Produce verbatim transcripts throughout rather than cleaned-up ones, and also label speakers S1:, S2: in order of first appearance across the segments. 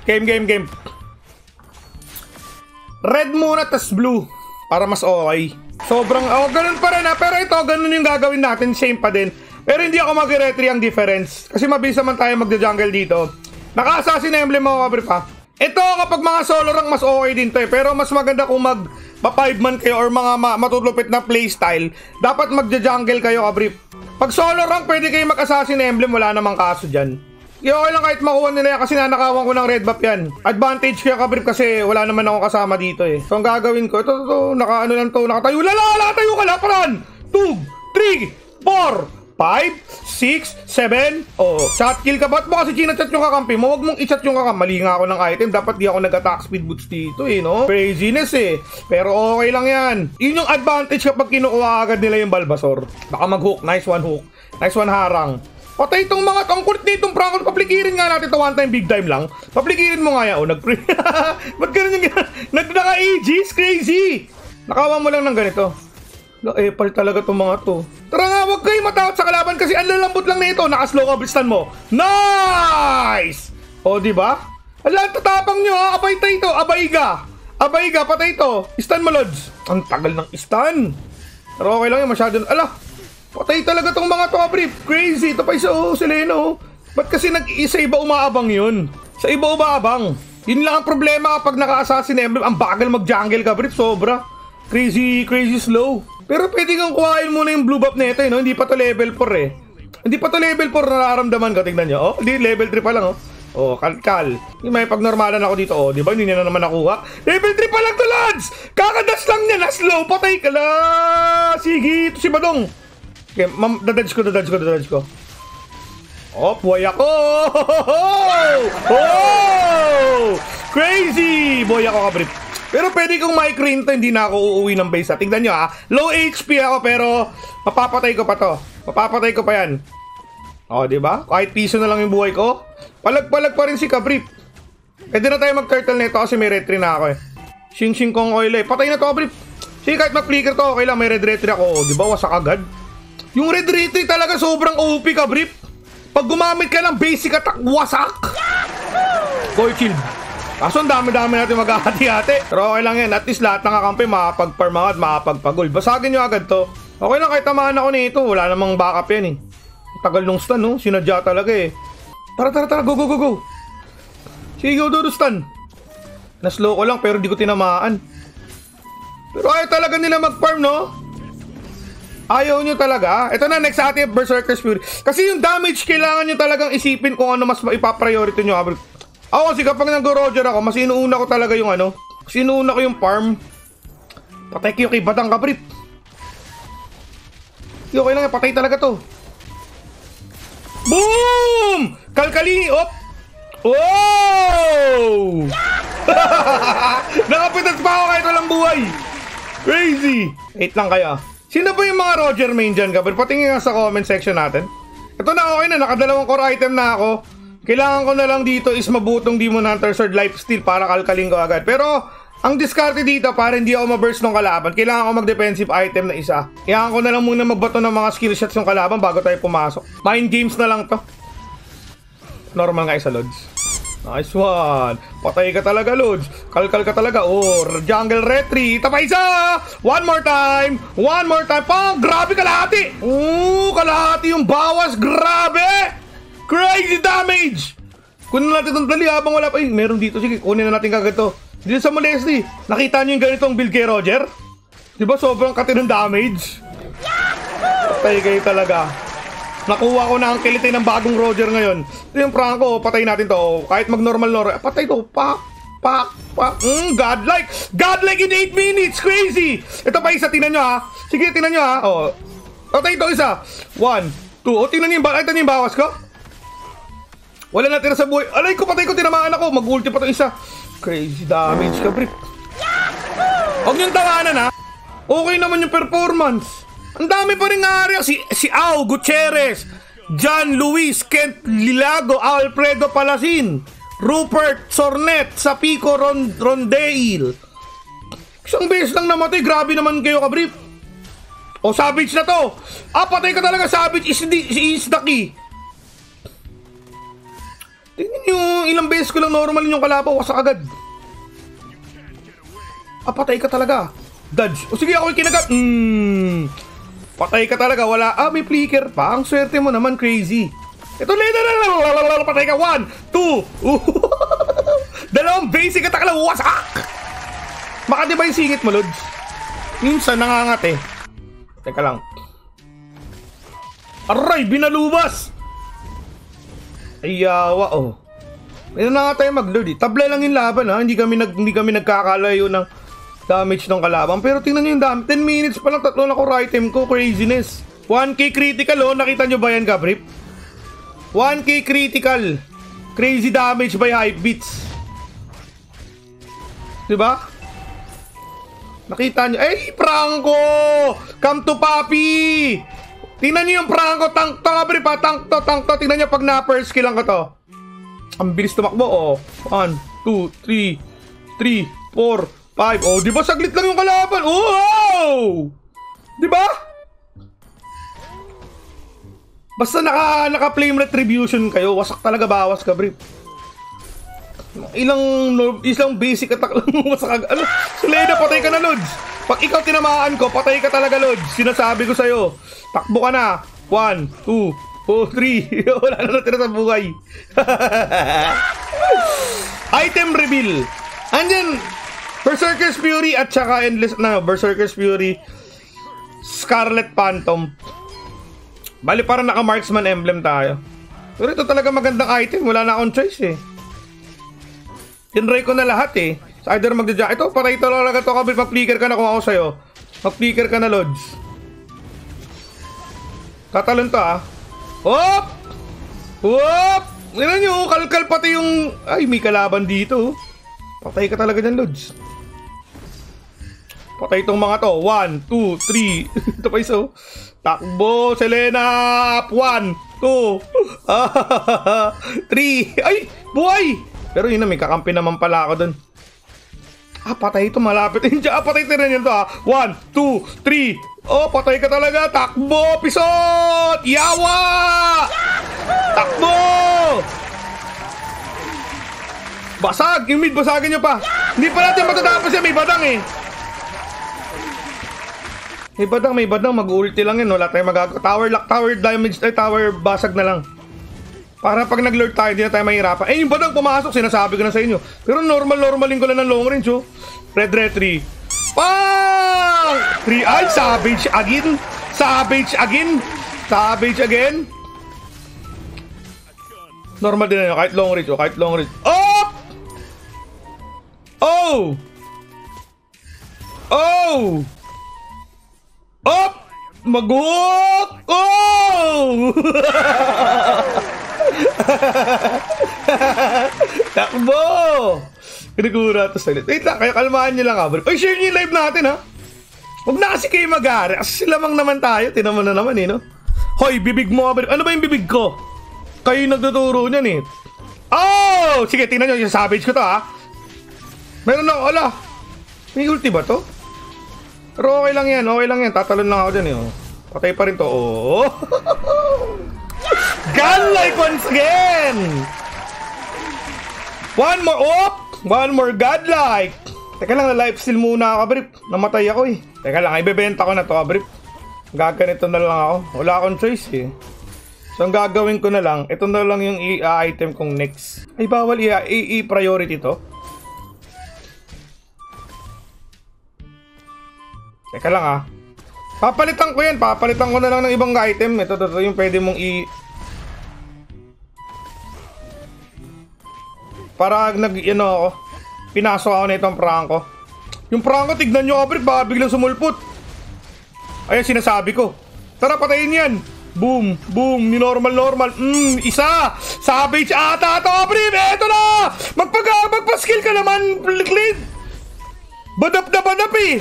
S1: Game, game, game. Red muna, tas blue. Para mas okay. Sobrang, oh, ganun pa rin ha. Pero ito, ganun yung gagawin natin. Same pa din. Pero hindi ako mag-retry ang difference. Kasi mabilis naman tayo magja-jungle dito. Naka-assassin emblem ako, kabrip ha. Ito, kapag mga solo rank, mas okay din to eh. Pero mas maganda kung mag pa-five man kayo or mga ma matutupit na playstyle. Dapat magja-jungle kayo, kabrip. Pag solo rank, pwede kayo mag-assassin emblem. Wala namang kaso dyan. Okay lang kahit makuha nila yan kasi nanakawan ko ng red buff yan. Advantage kaya kabrip kasi wala naman ako kasama dito eh. So ang gagawin ko, ito, ito, ito naka ano lang to, nakatayo. Lala, lala, tayo ka lang, paran! two, three, four, five, six, seven. Oh, chat kill ka. Ba't mo kasi chinachat yung kakampi mo? Huwag mong i-chat yung kakampi. Mali nga ako ng item. Dapat di ako nag-attack speed boots dito eh, no? Craziness eh. Pero okay lang yan. Yun yung advantage kapag kinukuha agad nila yung Bulbasaur. Baka mag-hook. Nice one hook. Nice one harang. Patay itong mga, ang kulit nitong Franco. Paplikirin nga natin ito one time, big time lang. Paplikirin mo nga yan. O, nag-pre... Ba't ganun yung gano'n? Nag-naka-ages? Crazy! Nakawang mo lang ng ganito. Epal talaga itong mga to. Tara nga, huwag kayo matakot sa kalaban kasi ang lalambot lang na ito. Naka-slow ka, blistan mo. Nice! O, diba? Alam, tatapang nyo ha. Abay tayo ito. Abay ka. Abay ka, patay ito. Stun mo, Lods. Ang tagal ng stun. Pero okay lang yun, masyado. Ala, patay talaga tong mga to, brief. Crazy. Ito pa isa, oh, Seleno. Ba't kasi nag-isa iba umaabang yun? Sa iba umaabang. Yun lang ang problema kapag naka-assassin emblem. Ang bagal mag-jungle ka, brief. Sobra. Crazy, crazy slow. Pero pwede kang kuhain muna yung blue buff na ito, eh, no? Hindi pa to level four, eh. Hindi pa to level four na nararamdaman ko. Tingnan nyo. Oh, hindi, level three pa lang, oh. Oh, kalkal. Yung may pagnormalan ako dito, oh. Di ba? Hindi na naman nakuha. Level three pa lang to, lads! Kakadas lang niya na slow. Patay ka lang. Sige, ito si Badong. Okay, mam, dadadge ko, dadadge ko, dadadge ko. Oh, buhay ako! Oh! Crazy! Buhay ako, kabrip. Pero pwede kong micro-into, hindi na ako uuwi ng base. Tingnan nyo ha, low H P ako pero mapapatay ko pa to. Mapapatay ko pa yan. O, oh, diba? Kahit piso na lang yung buhay ko. Palag-palag pa rin si Kabrip. Pwede na tayo mag-turtle nito kasi may retry na ako eh. Shing-shing kong oil eh. Patay na to, Kabrip. Sige, kahit mag-flicker to, okay lang. May red retry ako. O, diba? Wasak agad. Yung red retry talaga sobrang O P, Kabrip. Pag gumamit ka ng basic attack, wasak. Go, chill. Kaso ang dami-dami natin maghahati-hati. Pero okay lang yan. At least lahat ng kakampi makapag-farm at makapagpagol. Basagin nyo agad to. Okay lang kahit tamaan ako nito. Wala namang backup yan eh. Tagal nung stun, no? Sinadya talaga eh. Tara, tara, tara. Go, go, go, go. Sige, go, do, do, stun. Na-slow ko lang pero di ko tinamaan. Pero ayaw talaga nila mag-farm, no? Ayaw nyo talaga. Ito na, next ating Berserker's Fury. Kasi yung damage, kailangan nyo talagang isipin kung ano mas ipapriority nyo. Ako kasi kapag nag-Roger ako, mas inuuna ko talaga yung ano. Mas inuuna ko yung farm. Patay kayo kay Batang Kabrip. Okay lang, patay talaga to. Boom! Kalkali, op! Oh! Nakapitas pa ako kahit walang buhay. Crazy. Wait lang kaya. Sino ba yung mga Roger main dyan, Kabrip? Patingin nga sa comment section natin. Ito na, okay na. Nakadalawang core item na ako. Kailangan ko na lang dito is mabutong Demon Hunter Sword Lifesteal para kalkalin ko agad. Pero, ang diskarte dito para hindi ako ma-burst ng kalaban, kailangan ko mag-defensive item na isa. Kailangan ko na lang muna magbato ng mga skill shots ng kalaban bago tayo pumasok. Mind games na lang to. Normal nga isa, Lods. Nice one. Patay ka talaga, Lods. Kalkal ka talaga. Oh, jungle retry. Ito pa isa. One more time. One more time. Pang, grabe kalahati. Oh, kalahati yung bawas. Grabe. Crazy damage. Kunin natin itong dali habang wala pa. Eh, meron dito. Sige, kunin na natin kagad to. Dito sa Molesty. Nakita nyo yung ganitong build kay Roger? Diba sobrang kati ng damage? Patay kayo talaga. Nakuha ko na ang kilitay ng bagong Roger ngayon. Ito yung Franco, patay natin to. Kahit mag-normal normal. Patay to. Pak, pak, pak. Mm, godlike. Godlike in eight minutes. Crazy. Ito pa isa. Tingnan nyo ha. Sige, tingnan nyo ha. Oh. Patay to isa. one, two. O, tingnan nyo yung, tingnan nyo yung bawas ko. Wala na tira sa buhay. Alay ko, patay ko. Tinamaan ako. Mag-ulti pa to isa. Crazy damage ka, Brick. Huwag niyong tawanan ha. Okay naman yung performance. Ang dami pa rin nga area. Si, si Au Gutierrez, John Luis, Kent Lilago, Alfredo Palasin, Rupert Sornet, Sapico Ron Rondeil. Isang beses lang namatay. Grabe naman kayo, kabrip. O, Savage na to. Ah, patay ka talaga, Savage is the, is the key. Tingnan nyo, ilang beses ko lang normal yung kalabaw, wasak agad. Ah, patay ka talaga. Dodge. O sige, ako yung kinagat. Hmm. Patay ka talaga, wala. Ah, may flicker pa. Ang swerte mo naman, crazy. Ito, lalalala, patay ka. One, two. Dalawang basic attack lang, wasak. Baka di ba yung singit mo, Lods? Minsan, nangangat eh. Teka lang. Aray, binalubas. Ayawa, oh. Ayun na nga tayo mag-load eh. Tabla lang yung laban ha. Hindi kami, nag, hindi kami nagkakalayo ng damage ng kalaban. Pero tingnan nyo yung damage. ten minutes pa lang tatlo na core item ko. Craziness. one K critical oh. Nakita nyo ba yan, Gabrip? one K critical. Crazy damage by hype beats. Diba? Nakita nyo. Eh, Franco! Come to Papi! Tingnan nyo yung Franco. Tank to, Gabrip ha. Tank to, tank to. Tingnan nyo pag na-first kill lang ko to. Ang bilis tumakbo, oh. one, two, three, three, four, five. Oh, di ba saglit lang yung kalaban? Oh! Di ba? Basta naka, naka-flame retribution kayo, wasak talaga bawas ka, brief. Ilang, isang basic attack lang wasak agad. Ano? Selena, patay ka na, Lods. Pag ikaw tinamaan ko, patay ka talaga, Lods. Sinasabi ko sa'yo. Takbo ka na. one, two, oh, three. Wala na natira sa buhay. Item reveal. Andyan, Berserker's Fury at saka Endless, na, Berserker's Fury, Scarlet Phantom. Bali parang naka-marksman emblem tayo. Pero ito talaga magandang item. Wala na akong choice eh. Tinry ko na lahat eh. So either magja-jack. Ito, patay ito talaga ito. Kapit mag-flicker ka na kung ako sa'yo. Mag-flicker ka na, Lods. Tatalon to ah. Hop! Hop! Tingnan nyo, kalkal pati yung... Ay, may kalaban dito. Patay ka talaga dyan, Lods. Patay itong mga to. One, two, three. Ito pa iso. Takbo, Selena. Up. One, two, three. Ay, buhay! Pero yun na, may kakampi naman pala ako dun. Ah, patay ito. Malapit. Ah, patay ito rin yun to ah. One, two, three. Oh, patay ka talaga. Takbo, pisot! Yawa! Takbo! Basag! Yung mid, basagin nyo pa. Hindi pa natin matatapos yan. May badang eh. May badang, may badang. Mag-ulti lang yun. Wala tayong magagawa. Tower lock, tower damage, ay tower basag na lang. Para pag nag-lord tayo, hindi na tayo mahirapan. Eh, yung badang pumasok, sinasabi ko na sa inyo. Pero normal-normalin ko lang ng long range, oh. Red, red, three. Pang! three, ay, savage again. Savage again. Savage again. Normal din na yun, kahit long range, oh. Kahit long range. Oh! Oh! Oh! Oh! Mag-hook! Oh! Takbo! Pinagura ito sa ulit. Wait lang, kaya kalmahan nyo lang ha. Ay, share nyo yung live natin ha. Huwag na kasi kayo mag-ari. Kasi silamang naman tayo. Tinan mo na naman eh, no? Hoy, bibig mo. Ano ba yung bibig ko? Kayo nagtuturo nyan eh. Oh! Sige, tingnan nyo yung savage ko to ha. Meron na, ala. May ulti ba to? Pero okay lang yan, okay lang yan. Tatalon lang ako dyan eh. Oh. Patay pa rin to. Oh! Godlike once again! One more, oh! One more godlike! Teka lang, na-lifesteal muna ako, Abrip. Namatay ako eh. Teka lang, ibebenta ko na to, Abrip. Gaganito na lang ako. Wala akong choice eh. So, ang gagawin ko na lang, ito na lang yung i-item kong next. Ay, bawal i-priority to. Teka lang ah. Papalitan ko yan. Papalitan ko na lang ng ibang item. Ito, ito, ito yung pwede mong i... Para nag, ano ako, pinasok ako na itong Franco. Yung Franco, tignan nyo Abrip, baka biglang sumulpot. Ayan, sinasabi ko. Tara, patayin yan. Boom, boom, ni normal, normal. Mm, isa. Savage ata ito, Abrip. Eto na. Magpag, magpa-skill ka naman, Clint. Badap na badap eh.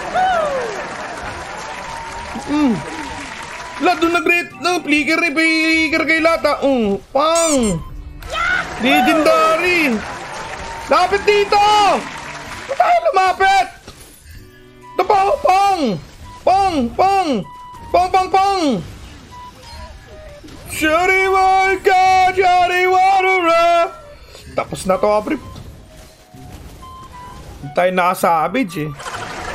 S1: Mm. Lahat doon nag-rate ng flicker ni flicker kay Lata. Mm, pang. Legendary. Lapit dito. Ba't tayo lumapit? Tapaw, pang. Pang, pang. Pang, pang, pang. Johnny Walker, Johnny Walker. Tapos na to, pre. Tayo nakasabage eh.